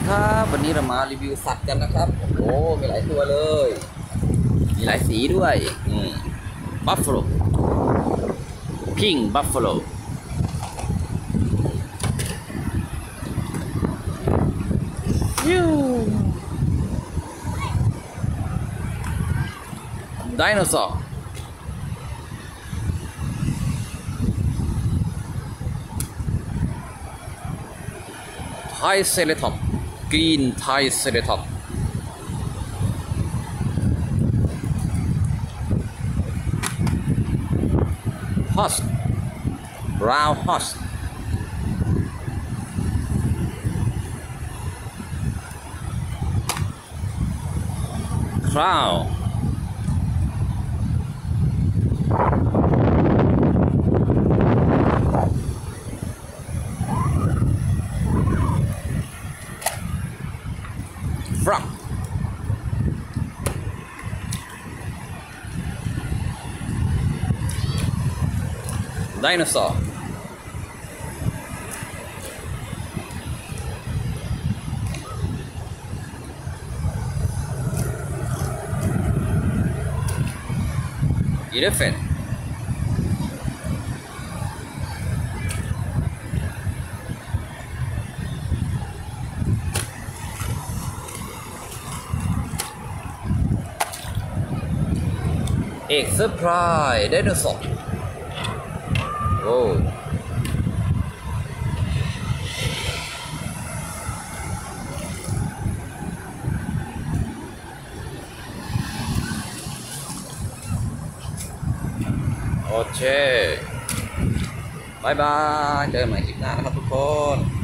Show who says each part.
Speaker 1: ครับวันนี้เรามารีวิวสัตว์กันนะครับโอ้มีหลายตัวเลยมีหลายสีด้วยบัฟฟาโลพิงค์บัฟฟาโลไดโนเสาร์ไทรเซราทอปส์กรีนไทรเซราทอปส์ฮอสบราวน์ฮอสคราวฟรอกไดโนเสาร์อีเลฟเฟนต์เอกเซอร์ไพรส์ไดโนเสาร์โอ้โอเคบายบายเจอกันใหม่คลิปหน้านะครับทุกคน